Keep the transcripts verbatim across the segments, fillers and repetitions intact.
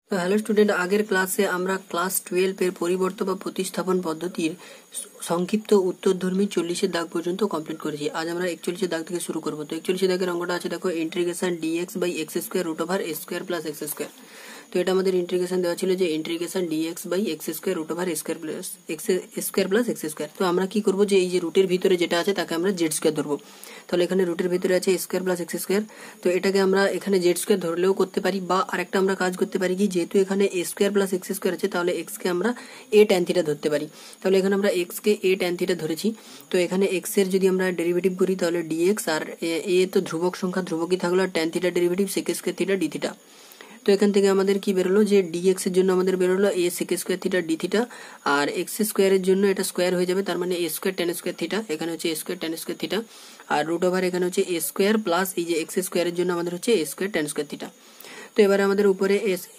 তো hello student, আগের ক্লাসে আমরা ক্লাস টুয়েলভ এর পরিবর্তন বা প্রতিস্থাপন পদ্ধতির সংক্ষিপ্ত উত্তরধর্মী চল্লিশের দাগ পর্যন্ত কমপ্লিট করেছি। আজ আমরা একচল্লিশের দাগ থেকে শুরু করবো। তো একচল্লিশের দাগের অঙ্কটা আছে, দেখো, integration dx by x square root over a square plus x square. তো এটা আমাদের ইন্টিগ্রেশন দেওয়া ছিল যে integration dx by x square root over a square plus x square plus x square. তো আমরা কি করবো, যে এই যে রুটের ভিতরে যেটা আছে তাকে আমরা জেড স্কোয়ার ধরবো। তাহলে এখানে রুটের ভিতরে আছে স্কোয়ার প্লাস এক্স স্কোয়ার, তো এটাকে আমরা এখানে জেড স্কোয়ার ধরলেও করতে পারি, বা আরেকটা আমরা কাজ করতে পারি কি, যেহেতু এখানে a square plus x square আছে তাহলে এক্স কে আমরা এ ট্যান থিটা ধরতে পারি। তাহলে এখানে আমরা এক্স কে এ ট্যান থিটা ধরেছি। তো এখানে এক্স এর যদি আমরা ডেরিভেটিভ করি তাহলে ডিএক্স, আর এ তো ধ্রুবক সংখ্যা, ধ্রুবকই থাকলো, আর tan theta derivative sec square theta d theta. তো এখান থেকে আমাদের কি বেরোলো, যে ডিএক্স এর জন্য আমাদের বেরোলো a sec square theta d theta, আর এক্স স্কোয়ারের জন্য এটা স্কোয়ার হয়ে যাবে, তার মানে a square tan square theta, এখানে হচ্ছে a square tan square theta, আর রুট ওভার এখানে হচ্ছে এ স্কোয়ার প্লাস এই যে এক্স স্কোয়ারের জন্য আমাদের হচ্ছে a square tan square theta. তো এবারে আমাদের উপরে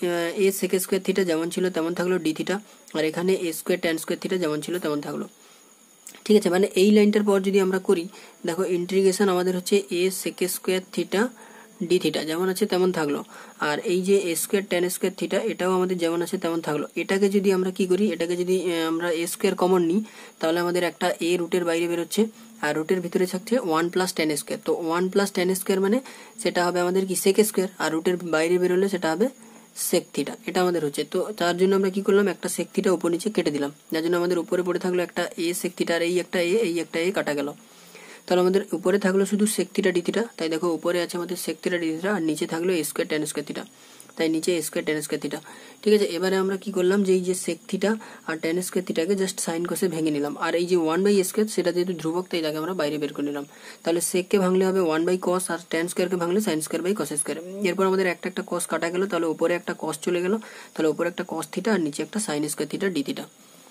এ সেক স্কোয়ার থিটা যেমন ছিল তেমন থাকলো ডি থিটা, আর এখানে a square tan square theta যেমন ছিল তেমন থাকলো। ঠিক আছে, মানে এই লাইনটার পর যদি আমরা করি, দেখো ইন্টিগ্রেশন আমাদের হচ্ছে a sec square theta d theta যেমন আছে তেমন থাকলো, আর এই যে a square tan square theta এটাও আমাদের যেমন আছে তেমন থাকলো। এটাকে যদি আমরা কি করি, এটাকে যদি আমরা এ স্কোয়ার কমন নিই তাহলে আমাদের একটা এ রুটের বাইরে বেরোচ্ছে, আর রুটের ভিতরে থাকছে ওয়ান প্লাস টেন স্কোয়ার। তো ওয়ান প্লাস টেন স্কোয়ার মানে সেটা হবে আমাদের কি সেক স্কোয়ার, আর রুটের বাইরে বেরোলে সেটা হবে সেক থিটা, এটা আমাদের হচ্ছে। তো তার জন্য আমরা কি করলাম, একটা সেক থিটা উপর নিচে কেটে দিলাম, যার জন্য আমাদের উপরে পড়ে থাকলো একটা এ সেক থিটা, আর এই একটা এ এই একটা এ কাটা গেল। তাহলে আমাদের উপরে থাকলো শুধু সেক থিটা ডি থিটা, তাই দেখো উপরে আছে আমাদের সেক থিটা ডি থিটা, আর নিচে থাকলো a square tan square theta, তাই নিচে a square tan square theta. ঠিক আছে, এবারে আমরা কি করলাম, যে এই যে সেক থিটা আর ট্যান স্কোয়ার থিটাকে জাস্ট সাইন কষে ভেঙে নিলাম, আর এই যে ওয়ান বাই স্কোয়ার সেটা যেহেতু ধ্রুবক তাই তাকে আমরা বাইরে বের করে নিলাম। তাহলে সেককে ভাঙলে হবে ওয়ান বাই কস, আর ট্যান স্কোয়ারকে ভাঙলে sine square by cos square. এরপর আমাদের একটা একটা কস কাটা গেল, তাহলে উপরে একটা কস চলে গেল, তাহলে উপরে একটা কস থিটা আর নিচে একটা sine square theta d theta.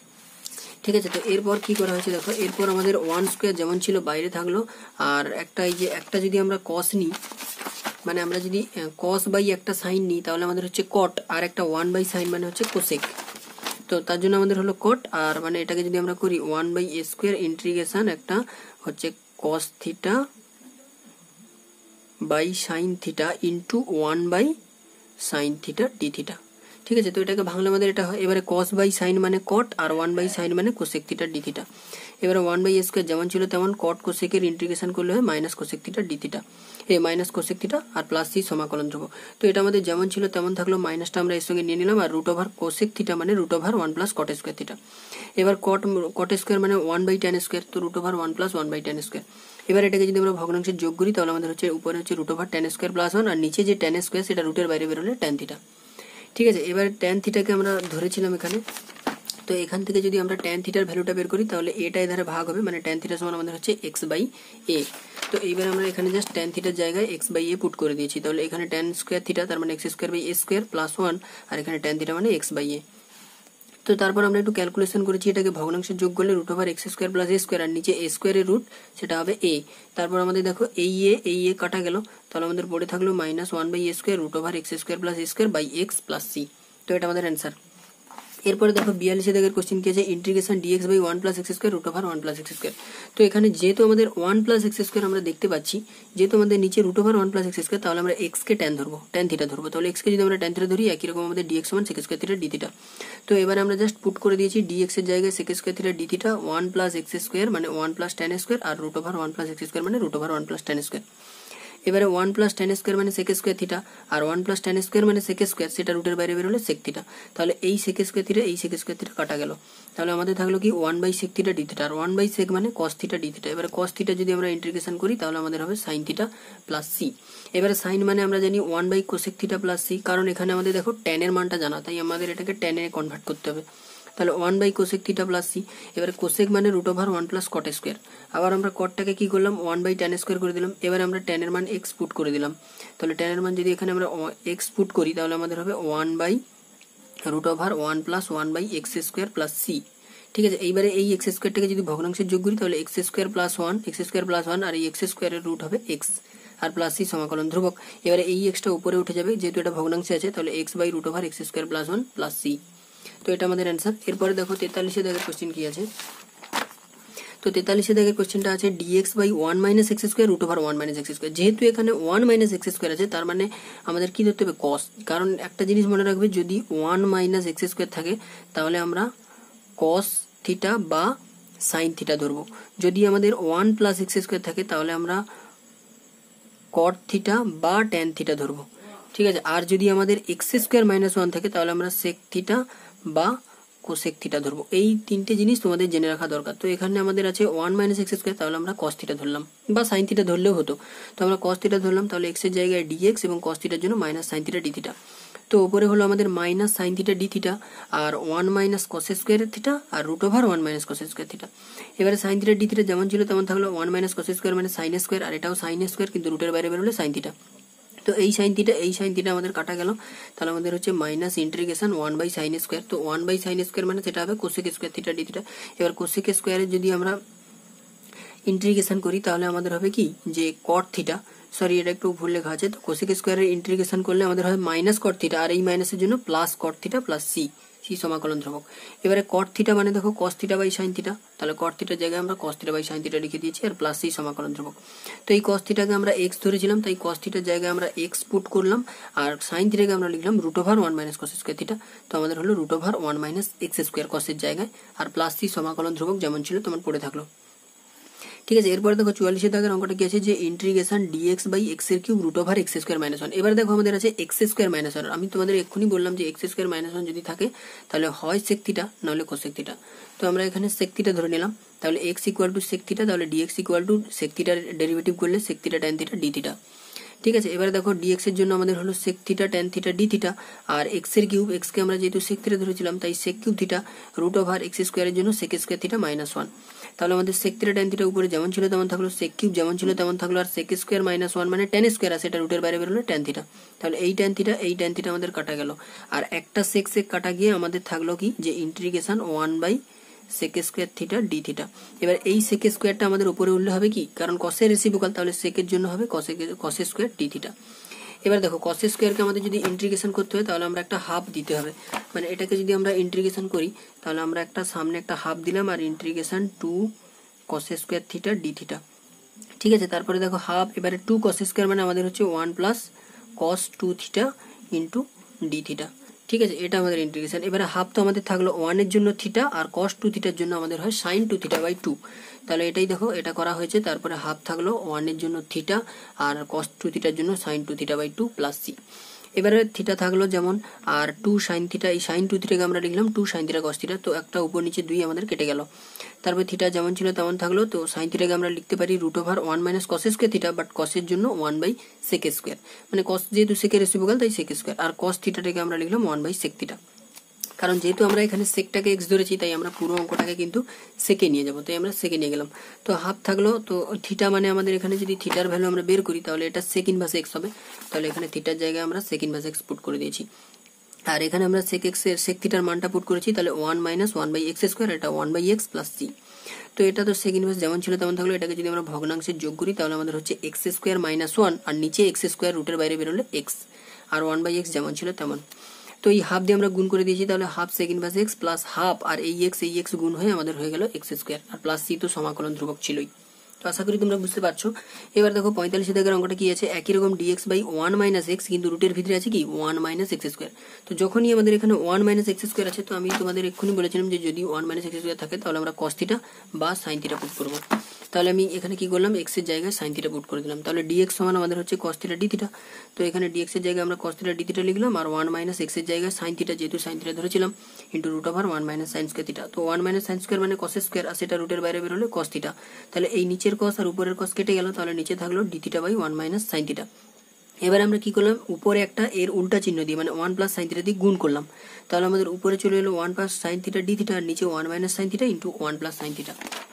ঠিক আছে, তো এরপর কি করা হয়েছে দেখো, এরপর আমাদের ওয়ান স্কোয়ার যেমন ছিল বাইরে থাকলো, আর একটা এই যে একটা যদি আমরা কস নিই, মানে আমরা যদি কস বাই একটা সাইন নিই তাহলে আমাদের হচ্ছে কট, আর একটা ওয়ান বাই সাইন মানে হচ্ছে কোসেক। তো তার জন্য আমাদের হলো কট, আর মানে এটাকে যদি আমরা করি one by a square integration একটা হচ্ছে cos theta by sine theta into one by sine theta d theta. ঠিক আছে, তো এটাকে ভাঙলে আমাদের এটা হয়, এবারে কস বাই সাইন মানে কট, আর ওয়ান বাই সাইন মানে কোসেক থিটা ডি থিটা। এবারে ওয়ান বাই স্কোয়ার যেমন ছিল তেমন কট কোসেকের ইন্টিগ্রেশন করলে হয় minus cosec theta d theta, এই মাইনাস কোসেক থিটা আর প্লাস সি সমাকলন ধ্রুবক। তো এটা আমাদের যেমন ছিল তেমন থাকলো, মাইনাসটা আমরা এর সঙ্গে নিয়ে নিলাম, আর রুট ওভার কোসেক থিটা মানে root over one plus cot square theta. এবার কট কট স্কোয়ার মানে ওয়ান বাই টেন স্কোয়ার, তো root over one plus one by tan square. এবার এটাকে যদি আমরা ভগ্নাংশে যোগ করি তাহলে আমাদের হচ্ছে উপরে হচ্ছে root over tan square plus one, আর নিচে যে টেন স্কোয়ার সেটা রুটের বাইরে বেরোলে টেন থিটা। ঠিক আছে, এবার ট্যান থিটাকে আমরা ধরেছিলাম এখানে, তো এখান থেকে যদি আমরা ট্যান থিটার ভ্যালুটা বের করি তাহলে এটা এধারে ভাগ হবে, মানে ট্যান থিটার সমান আমাদের হচ্ছে এক্স বাই এ। তো এইবার আমরা এখানে জাস্ট ট্যান থিটার জায়গায় এক্স বাই এ পুট করে দিয়েছি, তাহলে এখানে ট্যান স্কোয়ার থিটা তার মানে x square by a square plus one, আর এখানে ট্যান থিটা মানে এক্স বাই এ। তো তারপর আমরা একটু ক্যালকুলেশন করেছি, এটাকে ভগ্নাংশে যোগ করলে root over x square plus a square, আর নিচে এ স্কোয়ারের রুট সেটা হবে এ। তারপর আমাদের দেখো এই এ এই এ কাটা গেল, তাহলে আমাদের পড়ে থাকলো minus one by a square root over x square plus a square by x plus c. তো এটা আমাদের অ্যান্সার। এরপরে দেখো বিয়াল্লিশ দাগের কোশ্চেন কি আছে, integration dx by one plus x square root over one plus x square. তো এখানে যেহেতু আমাদের ওয়ান প্লাস এক্স স্কোয়ার আমরা দেখতে পাচ্ছি, যেহেতু আমাদের নিচে root over one plus x square, তাহলে আমরা এক্স কে ট্যান ধরবো, ট্যান থিটা ধরবো। তাহলে এক্স কে যদি আমরা ট্যান থিটা ধরি, একই রকম আমাদের ডিএক্স সমান sec square theta d theta. তো এবারে আমরা জাস্ট পুট করে দিয়েছি ডিএক্স এর জায়গায় sec square theta d theta, one plus x square মানে ওয়ান প্লাস ট্যান স্কোয়ার, আর root over one plus x square মানে root over one plus tan square. এবারে ওয়ান প্লাস টেন স্কোয়ার মানে sec square theta, আর one plus tan square মানে sec square, সেটা রুটের বাইরে বেরোলে সেক থিটা। তাহলে এই সেক স্কোয়ার থিটা এই সেক স্কোয়ার থিটা কাটা গেল, তাহলে আমাদের থাকলো কি one by sec theta d theta, আর ওয়ান বাই সেক মানে কস থিটা ডি থিটা। এবারে কস থিটা যদি আমরা ইন্টিগ্রেশন করি তাহলে আমাদের হবে সাইন থিটা প্লাস সি। এবারে সাইন মানে আমরা জানি one by cosec theta plus c, কারণ এখানে আমাদের দেখো ট্যানের মানটা জানা, তাই আমাদের এটাকে ট্যানে কনভার্ট করতে হবে। তাহলে one by cosec theta plus c. এবারে কোসেক মানে root over one plus cot square, আবার আমরা কটটাকে কি করলাম ওয়ান বাই ট্যান স্কোয়ার করে দিলাম। এবারে আমরা ট্যানের মান এক্স পুট করে দিলাম, তাহলে ট্যানের মান যদি এখানে আমরা এক্স পুট করি তাহলে আমাদের হবে one by root over one plus one by x square plus c. ঠিক আছে, এইবারে এই এক্স স্কোয়ারটাকে যদি ভগ্নাংশের যোগ করি তাহলে x square plus one x square plus one, আর এই এক্স স্কোয়ারের রুট হবে এক্স, আর প্লাস সি সমাকলন ধ্রুবক। এবারে এই এক্সটা উপরে উঠে যাবে, যেহেতু এটা ভগ্নাংশে আছে, তাহলে x by root over x square plus one plus c. তো এটা আমাদের অ্যান্সার। এরপরে দেখো তেতাল্লিশে দাগের কোশ্চেন কি আছে, তো তেতাল্লিশে দাগের কোশ্চেনটা আছে dx by one minus x square root over one minus x square. যেহেতু এখানে ওয়ান মাইনাস এক্স স্কোয়ার আছে তার মানে আমাদের কি ধরতে হবে কস, কারণ একটা জিনিস মনে রাখবে যদি ওয়ান মাইনাস এক্স স্কোয়ার থাকে তাহলে আমরা কস থিটা বা সাইন থিটা ধরবো। যদি আমাদের ওয়ান প্লাস এক্স স্কোয়ার থাকে তাহলে আমরা কট থিটা বা ট্যান থিটা ধরবো, ঠিক আছে। আর যদি আমাদের এক্স স্কোয়ার মাইনাস ওয়ান থাকে তাহলে আমরা সেক থিটা বা কোসেক থিটা ধরবো। এই তিনটে জিনিস তোমাদের জেনে রাখা দরকার। তো এখানে আমাদের আছে ওয়ান মাইনাস এক্স স্কোয়ার, তাহলে আমরা কস থিটা ধরলাম বা সাইন থিটা ধরলেও হতো। তো আমরা কস থিটা ধরলাম, তাহলে এক্স এর জায়গায় ডিএক্স এবং কস থিটার জন্য minus sine theta d theta. তো উপরে হলো আমাদের minus sine theta d theta আর one minus cos square theta আর root over one minus cos square theta. এবারে সাইন থিটা ডি থিটা যেমন ছিল তেমন থাকলো, ওয়ান মাইনাস কস স্কোয়ার মানে সাইন স্কোয়ার, আর এটাও সাইন স্কোয়ার কিন্তু রুটের বাইরে বেরোলে সাইন থিটা। তো এই সাইন থিটা এই সাইন থিটা আমাদের কাটা গেল, তাহলে আমাদের হচ্ছে minus integration one by sine square. তো ওয়ান বাই সাইন স্কোয়ার মানে সেটা হবে cosec square theta d theta. এবার কোসেক স্কোয়ারের যদি আমরা ইন্টিগ্রেশন করি তাহলে আমাদের হবে কি যে কট থিটা, সরি এটা একটু ভুল লেখা আছে। তো কোসেক স্কোয়ারের ইন্টিগ্রেশন করলে আমাদের হয় মাইনাস কট থিটা, আর এই মাইনাসের জন্য plus cot theta plus c, c সমাকলন ধ্রুবক। এবারে কট থিটা মানে দেখো cos theta by sine theta, তাহলে কট থিটার জায়গায় আমরা cos theta by sine theta লিখে দিয়েছি আর প্লাস সি সমাকলন ধ্রুবক। তো এই কস থিটাকে আমরা এক্স ধরেছিলাম, তাই কস থিটার জায়গায় আমরা এক্স পুট করলাম, আর সাইন থিটাকে আমরা লিখলাম root over one minus cos square theta. তো আমাদের হলো root over one minus x square কসের জায়গায়, আর প্লাস সি সমাকলন ধ্রুবক যেমন ছিল তেমন পড়ে থাকলো, ঠিক আছে। এরপরে দেখো চুয়াল্লিশের দাগের অঙ্কটা কি আছে যে ইন্টিগ্রেশন ডিএক্স বাই এক্স এর cube root over x square minus one. এবার দেখো আমাদের আছে এক্স স্কোয়ার মাইনাস ওয়ান। আমি তোমাদের এক্ষুনি বললাম যে এক্স স্কোয়ার মাইনাস ওয়ান যদি থাকে তাহলে হয় সেক থিটা নাহলে কোসেক থিটা। তো আমরা এখানে সেক থিটা ধরে নিলাম, তাহলে x equal to sec theta, তাহলে ডিএক্স ইকুয়াল টু সেক থিটার ডেরিভেটিভ করলে sec theta tan theta d theta, ঠিক আছে। এবারে দেখো ডিএক্স এর জন্য আমাদের হলো sec theta tan theta d theta, আর এক্স এর কিউব, এক্স কে আমরা যেহেতু সেক থিটা ধরেছিলাম তাই sec cube theta root over x স্কোয়ারের জন্য sec square theta minus one. তাহলে আমাদের সেক থিটা ট্যান থিটা উপরে যেমন ছিল তেমন থাকলো, সেক কিউব যেমন ছিল তেমন থাকলো, আর সেক স্কোয়ার মাইনাস ওয়ান মানে ট্যান স্কোয়ার আছে, এটা রুটের বাইরে বেরোলো ট্যান থিটা। তাহলে এই ট্যান থিটা এই ট্যান থিটা আমাদের কাটা গেল, আর একটা সেক সেক কাটা গিয়ে আমাদের থাকলো কি যে integration one by sec square theta d theta. এবার এই সেক স্কোয়ারটা আমাদের উপরে উঠলে হবে কি, কারণ কসের রেসিপ্রোকাল, তাহলে সেকের জন্য হবে cosec cos square d theta. এবার দেখো কস স্কোয়ারকে আমাদের যদি ইন্টিগ্রেশন করতে হয় তাহলে আমরা একটা হাফ দিতে হবে, মানে এটাকে যদি আমরা ইন্টিগ্রেশন করি তাহলে আমরা একটা সামনে একটা হাফ দিলাম আর integration two cos square theta d theta, ঠিক আছে। তারপরে দেখো হাফ, এবারে টু কস স্কোয়ার মানে আমাদের হচ্ছে one plus cos two theta into d theta, ঠিক আছে। এটা আমাদের ইন্টিগ্রেশন। এবারে হাফ তো আমাদের থাকলো ওয়ানের জন্য থিটা আর কস টু থিটার জন্য আমাদের হয় sine two theta by two, তাহলে এটাই দেখো এটা করা হয়েছে। তারপরে হাফ থাকলো ওয়ানের জন্য থিটা আর কস টু থিটার জন্য sine two theta by two plus c. এবারে থিটা থাকলো যেমন, আর টু সাইন থিটা, এই সাইন টু থিটাকে আমরা লিখলাম two sine theta cos theta, তো একটা উপর নিচে দুই আমাদের কেটে গেল। তারপরে থিটা যেমন ছিল তেমন থাকলো, তো সাইন থিটাকে আমরা লিখতে পারি root over one minus cos square theta, but কসের জন্য ওয়ান বাই সেক স্কোয়ার, মানে কস যেহেতু সেকের রেসিপ্রোকাল তাই সেক স্কোয়ার, আর কস থিটাটাকে আমরা লিখলাম ওয়ান বাই সেক থিটা। কারণ যেহেতু আমরা এখানে সেকটাকে এক্স ধরেছি তাই আমরা পুরো অঙ্কটাকে কিন্তু সেকে নিয়ে যাবো, তাই আমরা সেকে নিয়ে গেলাম। তো হাফ থাকলো, তো থিটা মানে আমাদের এখানে যদি থিটার ভ্যালু আমরা বের করি তাহলে এটা সেক ইনভার্স এক্স হবে, তাহলে এখানে থিটার জায়গায় আমরা সেক ইনভার্স এক্স পুট করে দিয়েছি, আর এখানে আমরা সেক এক্স এর সেক থিটার মানটা পুট করেছি, তাহলে one minus one by x square, এটা one by x plus c. তো এটা তো সেক ইনভার্স যেমন ছিল তেমন থাকলো, এটাকে যদি আমরা ভগ্নাংশে যোগ করি তাহলে আমাদের হচ্ছে এক্স স্কোয়ার মাইনাস ওয়ান, আর নিচে এক্স স্কোয়ার রুটের বাইরে বেরোলে এক্স, আর ওয়ান বাই এক্স যেমন ছিল তেমন। তো এই হাফ দিয়ে আমরা গুণ করে দিয়েছি, তাহলে half sec inverse x plus half, আর এই এক্স এই এক্স গুণ হয়ে আমাদের হয়ে গেল এক্স স্কোয়ার, আর প্লাস সি তো সমাকলন ধ্রুবক ছিলই। তো আশা করি তোমরা বুঝতে পারছো। এবার দেখো পঁয়তাল্লিশ দাগের অঙ্কটা কি আছে, একই রকম dx by one minus x, কিন্তু রুটের ভিতরে আছে কি ওয়ান মাইনাস এক্স স্কোয়ার। তো যখনই আমাদের এখানে ওয়ান মাইনাস এক্স স্কোয়ার আছে, তো আমি তোমাদের এক্ষুনি বলেছিলাম যে যদি ওয়ান মাইনাস এক্স স্কোয়ার থাকে তাহলে আমরা কস থিটা বা সাইন থিটা পুট করবো। তাহলে আমি এখানে কি করলাম, এক্স এর জায়গায় সাইন থিটা পুট করে দিলাম, তাহলে ডিএক্স সমান আমাদের হচ্ছে কস থিটা ডি থিটা। তো এখানে ডিএক্স এর জায়গায় আমরা কস থিটা ডি থিটা লিখলাম, আর ওয়ান মাইনাস এক্স এর জায়গায় সাইন থিটা, যেহেতু সাইন থিটা ধরেছিলাম, into root over one minus sine square theta. তো ওয়ান মাইনাস সাইন স্কোয়ার মানে কস স্কোয়ার, আর সেটা রুটের বাইরে বেরোলে কস থিটা, তাহলে এই নিচের কস আর উপরের কস কেটে গেল, তাহলে নিচে থাকলো d theta by one minus sine theta. এবারে আমরা কি করলাম, উপরে একটা এর উল্টা চিহ্ন দিয়ে মানে ওয়ান প্লাস সাইন থিটা দিয়ে গুণ করলাম, তাহলে আমাদের উপরে চলে এলো one plus sine theta d theta, আর নিচে one minus sine theta into one plus sine theta,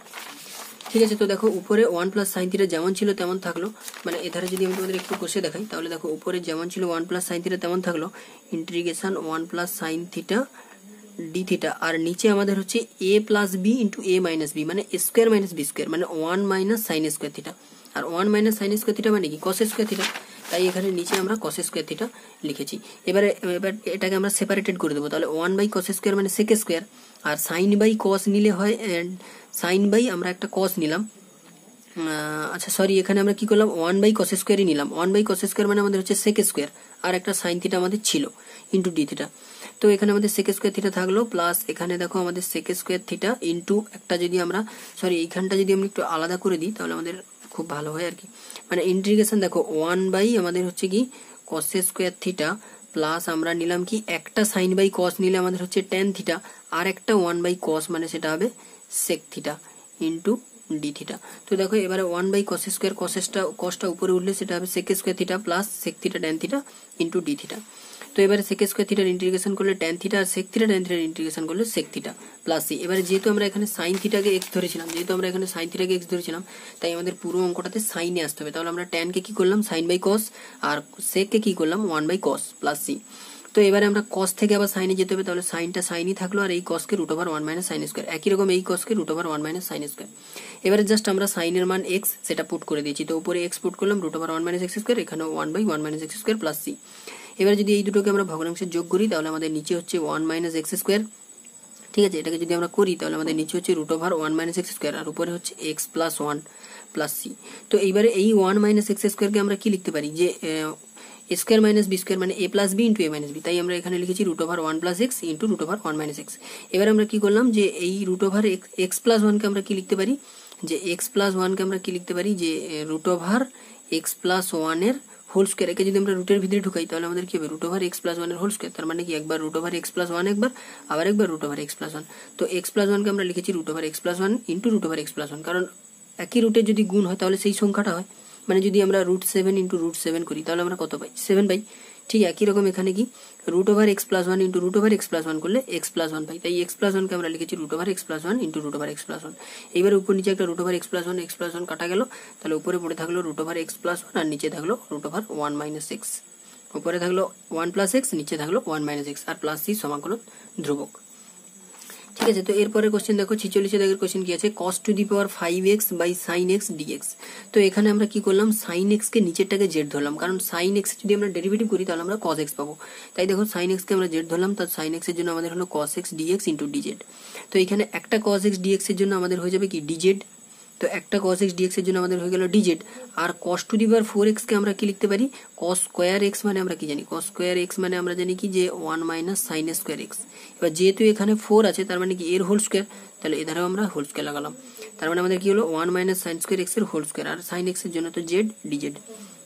ঠিক আছে। তো দেখো উপরে ওয়ান প্লাস সাইন থিটা যেমন ছিল তেমন থাকলো, মানে এধারে যদি আমি তোমাদের একটু কষে দেখাই তাহলে দেখো উপরে যেমন ছিল ওয়ান প্লাস সাইন থিটা তেমন থাকলো, integration one plus sine theta d theta, আর নিচে আমাদের হচ্ছে a plus b into a minus b, মানে স্কোয়ার মাইনাস বি স্কোয়ার, মানে one minus sine square theta, আর one minus sine square theta মানে কি কস স্কোয়ার থিটা। তাই এখানে নিচে আমরা কস স্কোয়ার থিটা লিখেছি। এবারে এবার এটাকে আমরা সেপারেটেড করে দেবো, তাহলে ওয়ান বাই কস স্কোয়ার মানে সেক স্কোয়ার, আর সাইন বাই কস নিলে হয় সাইন বাই আমরা একটা কস নিলাম, আচ্ছা সরি এখানে আমরা কি করলাম ওয়ান বাই কস স্কোয়ারই নিলাম, ওয়ান বাই কস স্কোয়ার মানে আমাদের হচ্ছে সেক স্কোয়ার, আর একটা সাইন থিটা আমাদের ছিল ইন্টু ডি থিটা। তো এখানে আমাদের সেক স্কোয়ার থিটা থাকলো, প্লাস এখানে দেখো আমাদের সেক স্কোয়ার থিটা ইন্টু একটা যদি আমরা সরি এইখানটা যদি আমরা একটু আলাদা করে দিই তাহলে আমাদের খুব ভালো হয় আর কি, মানে ইন্টিগ্রেশন দেখো ওয়ান বাই আমাদের হচ্ছে কি কস স্কোয়ার থিটা, প্লাস আমরা নিলাম কি একটা সাইন বাই কস নিলে আমাদের হচ্ছে ট্যান থিটা, আর একটা ওয়ান বাই কস মানে সেটা হবে sec theta into d theta. তো দেখো এবারে ওয়ান বাই কস স্কোয়ার কসেসটা কসটা উপরে উঠলে সেটা হবে sec square theta plus sec theta tan theta into d theta. তো এবারে সেক স্কোয়ার থিটার ইন্টিগ্রেশন করলে ট্যান থিটা আর সেক থিটা ট্যান থিটার ইন্টিগ্রেশন করলে সেক থিটা প্লাস সি। এবারে যেহেতু আমরা এখানে সাইন থিটাকে এক্স ধরেছিলাম যেহেতু আমরা এখানে সাইন থিটাকে এক্স ধরেছিলাম তাই আমাদের পুরো অঙ্কটাতে সাইনে আসতে হবে, তাহলে আমরা ট্যানকে কি করলাম সাইন বাই কস আর সেককে কি করলাম one by cos plus c. তো এবারে আমরা কস থেকে আবার সাইনে যেতে হবে, তাহলে সাইনটা সাইনই থাকলো আর এই কসকে root over one minus sine square, একই রকম এই কসকে root over one minus sine square. এবারে জাস্ট আমরা সাইনের মান এক্স সেটা পুট করে দিয়েছি, তো উপরে এক্স পুট করলাম root over one minus x square, এখানে one by one minus x square plus c. এবারে যদি এই দুটোকে আমরা ভগ্নাংশে যোগ করি তাহলে আমাদের নিচে হচ্ছে ওয়ান মাইনাস এক্স স্কোয়ার, ঠিক আছে, এটাকে যদি আমরা করি তাহলে আমাদের নিচে হচ্ছে root over one minus x square আর উপরে হচ্ছে x plus one plus c. তো এইবারে এই ওয়ান মাইনাস এক্স স্কোয়ারকে আমরা কি লিখতে পারি যে a square minus b square মানে a plus b into a minus b, তাই আমরা এখানে লিখেছি root over one plus x into root over one minus x. এবার আমরা কি করলাম যে এই রুট ওভার এক্স প্লাস ওয়ানকে আমরা কি লিখতে পারি যে এক্স প্লাস ওয়ানকে আমরা কি লিখতে পারি যে রুট ওভার এক্স প্লাস ওয়ানের হোল স্কোয়ার, একে যদি আমরা রুটের ভিতরে ঢুকাই তাহলে আমাদের কি হবে রুট ওভার এক্স প্লাস ওয়ানের হোল স্কোয়ার, তার মানে কি একবার root over x plus one একবার আবার একবার root over x plus one. তো এক্স প্লাস ওয়ানকে আমরা লিখেছি root over x plus one into root over x plus one, কারণ একই রুটের যদি গুণ হয় তাহলে সেই সংখ্যাটা হয়, মানে যদি আমরা root seven into root seven করি তাহলে আমরা কত পাই সেভেন পাই। ঠিক একই রকম এখানে কি root over x plus one into root over x plus one করলে এক্স প্লাস ওয়ান পাই, তাই এক্স প্লাস ওয়ানকে আমরা লিখেছি root over x plus one into root over x plus one. এইবার উপর নিচে একটা root over x plus one x plus one কাটা গেল, তাহলে উপরে পড়ে থাকলো root over x plus one আর নিচে থাকলো root over one minus x, উপরে থাকলো ওয়ান প্লাস এক্স নিচে থাকলো ওয়ান মাইনাস এক্স আর প্লাস সি সমাকলন ধ্রুবক। ঠিক আছে, তো এরপরে কোশ্চেন দেখো ছিচল্লিশে দাগের কোশ্চেন কি আছে cos to the power five x by sine x dx. তো এখানে আমরা কি করলাম সাইন এক্স কে নিচেরটাকে জেড ধরলাম, কারণ সাইন এক্স যদি আমরা ডেরিভেটিভ করি তাহলে আমরা কস এক্স পাবো, তাই দেখো সাইন এক্স কে আমরা জেড ধরলাম, তার সাইন এক্স এর জন্য আমাদের হলো cos x dx into dz. তো এখানে একটা কস এক্স ডিএক্স এর জন্য আমাদের হয়ে যাবে কি ডিজেড, তো একটা cos x dx এর জন্য আমাদের হয়ে গেল ডিজেড, আর cos to the power four x কে আমরা কি লিখতে পারি cos স্কয়ার x মানে আমরা কি জানি cos স্কয়ার x মানে আমরা জানি কি যে one minus sin square x। এবার যেহেতু এখানে ফোর আছে তার মানে কি এর হোল স্কয়ার, তাহলে এধারেও আমরা হোল স্কয়ার লাগালাম, তার মানে আমাদের কি হলো one minus sin square x এর হোল স্কয়ার, আর sin x এর জন্য তো z ডিজেড।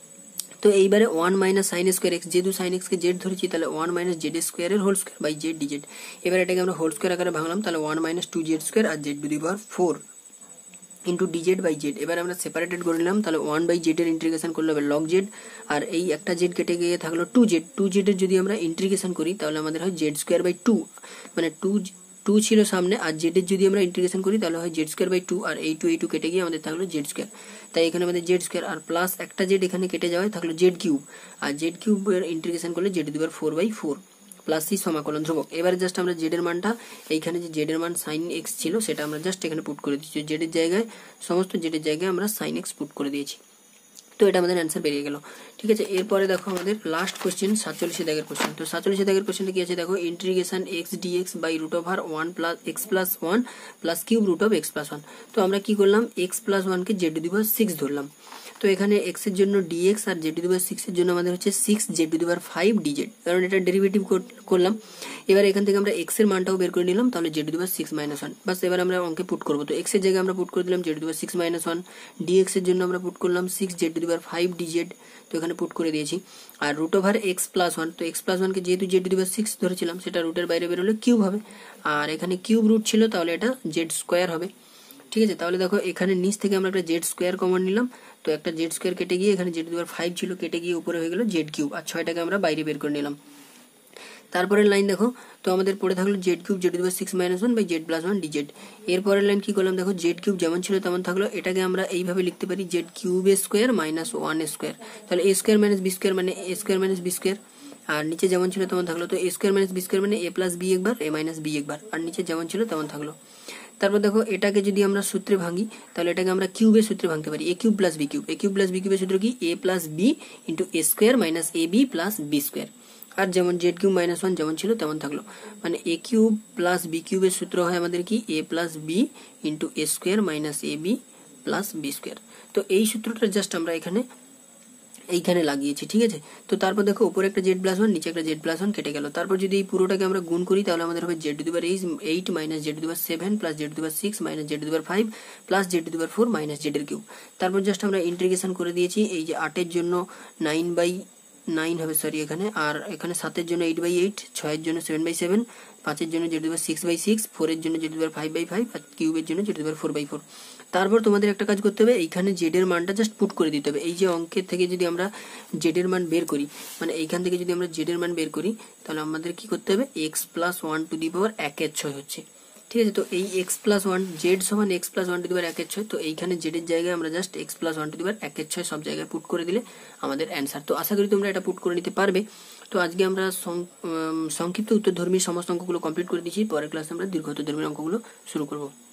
তো এইবারে one minus sine square x যেহেতু সাইন এক্স কে জেড ধরেছি তাহলে ওয়ান মাইনাস জেড স্কোয়ারের whole square by z dz. এবার এটাকে আমরা হোল স্কোয়ার আকারে ভাঙলাম, তাহলে one minus two z square আর z to the power four into dz by z. এবার আমরা সেপারেটেড করে নিলাম, তাহলে ওয়ান বাই জেড এর ইন্টিগ্রেশন করলে হবে লগ জেড, আর এই একটা জেড কেটে গিয়ে থাকলো টু জেড, টু জেড এর যদি আমরা ইন্টিগ্রেশন করি তাহলে আমাদের হয় জেড স্কোয়ার বাই টু, মানে টু টু ছিল সামনে আর জেড এর যদি আমরা ইন্টিগ্রেশন করি তাহলে হয় জেড স্কোয়ার বাই টু, আর এই টু এই টু কেটে গিয়ে আমাদের থাকলো জেড স্কোয়ার, তাই এখানে আমাদের জেড স্কোয়ার আর প্লাস একটা জেড এখানে কেটে যাওয়ায় থাকলো জেড কিউব, আর জেড কিউব এর ইন্টিগ্রেশন করলে জেড দিবার four by four plus c সমাকলন ধ্রুবক। এবারে জাস্ট আমরা জেড এর মানটা এইখানে যে জেড এর মান সাইন এক্স ছিল সেটা আমরা জাস্ট এখানে পুট করে দিচ্ছি, জেড এর জায়গায় সমস্ত জেড এর জায়গায় আমরা সাইন এক্স পুট করে দিয়েছি, তো এটা আমাদের অ্যান্সার বেরিয়ে গেল। ঠিক আছে, এরপরে দেখো আমাদের লাস্ট কোশ্চেন সাতচল্লিশ দাগের কোশ্চেন। তো সাতচল্লিশ দাগের কোশ্চেনটা কি আছে দেখো integration x dx by root over one plus x plus one plus cube root of x plus one. তো আমরা কি করলাম এক্স প্লাস ওয়ানকে z to the power six ধরলাম, তো এখানে এক্স এর জন্য ডিএক্স আর z to the power six এর জন্য আমাদের হচ্ছে six z to the power five dz, কারণ এটা ডেরিভেটিভ করলাম। এবার এখান থেকে আমরা এক্স এর মানটাও বের করে নিলাম, তাহলে z to the power six minus one, বাস এবার আমরা অঙ্কে পুট করবো। তো এক্স এর জায়গায় আমরা পুট করে দিলাম z to the power six minus one, dx এর জন্য আমরা পুট করলাম six z to the power five dz, তো এখানে পুট করে দিয়েছি। আর root over x plus one, তো এক্স প্লাস ওয়ানকে যেহেতু z to the power six ধরেছিলাম সেটা রুটের বাইরে বেরোলে কিউব হবে, আর এখানে কিউব রুট ছিল তাহলে এটা জেড স্কোয়ার হবে। ঠিক আছে, তাহলে দেখো এখানে নিচ থেকে আমরা একটা জেড স্কোয়ার কমন নিলাম, তো একটা জেড স্কোয়ার কেটে গিয়ে এখানে z to the power five ছিল কেটে গিয়ে উপরে হয়ে গেল জেড কিউব, আর ছয়টাকে আমরা বাইরে বের করে নিলাম। তারপরের লাইন দেখো, তো আমাদের পড়ে থাকলো z cube z to the power six minus one by z plus one dz. এরপরের লাইন কি করলাম দেখো জেড কিউব যেমন ছিল তেমন থাকলো, এটাকে আমরা এইভাবে লিখতে পারি z cube a square minus one square, তাহলে a square minus b square মানে a square minus b square, আর নিচে যেমন ছিল তেমন থাকলো, তো a square minus b square মানে এ প্লাস বি একবার এ মাইনাস বি একবার, আর নিচে যেমন ছিল তেমন থাকলো। তারপর দেখো এটাকে যদি আমরা সূত্রে ভাঙি তাহলে এটাকে আমরা কিউবের সূত্রে ভাঙতে পারি, a cube plus b cube. A cube plus b কিউবের সূত্র কি, a plus b into a square minus a b plus b square. আর যেমন জেড কিউব মাইনাস ওয়ান যেমন ছিল তেমন থাকলো, মানে এ কিউব প্লাস বি কিউবের সূত্র হয় আমাদের কি, a plus b into a square minus a b plus b square. তো এই সূত্রটা জাস্ট আমরা এখানে এইখানে লাগিয়েছি, ঠিক আছে। তো তারপর দেখো উপরে একটা জেড প্লাস ওয়ান, নিচে একটা জেড প্লাস ওয়ান কেটে গেল। তারপর যদি এই পুরোটাকে আমরা গুণ করি তাহলে আমাদের হবে z to the power eight minus z to the power seven plus z to the power six minus z to the power five plus z to the power four minus z এর cube. তারপর just আমরা integration করে দিয়েছি, এই যে আটের জন্য nine by nine হবে সরি এখানে, আর এখানে সাতের জন্য এইট বাই এইট, ছয়ের জন্য সেভেন বাই সেভেন, পাঁচের জন্য z to the power six by six, ফোরের জন্য z to the power five by five, আর কিউবের জন্য z to the power four by four. তারপর তোমাদের একটা কাজ করতে হবে, এইখানে জেড এর মানটা জাস্ট পুট করে দিতে হবে। এই যে অঙ্কের থেকে যদি আমরা জেড এর মান বের করি, মানে এইখান থেকে যদি আমরা জেড এর মান বের করি তাহলে আমাদের কি করতে হবে, x plus one to the power একের ছয় হচ্ছে, ঠিক আছে। তো এই এক্স প্লাস ওয়ান, জেড সমান x plus one to the power একের ছয়, তো এইখানে জেড এর জায়গায় আমরা just x plus one to the power একের ছয় সব জায়গায় পুট করে দিলে আমাদের অ্যান্সার। তো আশা করি তোমরা এটা পুট করে নিতে পারবে। তো আজকে আমরা সংক্ষিপ্ত উত্তরধর্মী সমস্ত অঙ্কগুলো কমপ্লিট করে দিয়েছি, পরের ক্লাসে আমরা দীর্ঘ উত্তরধর্মী অঙ্কগুলো শুরু করবো।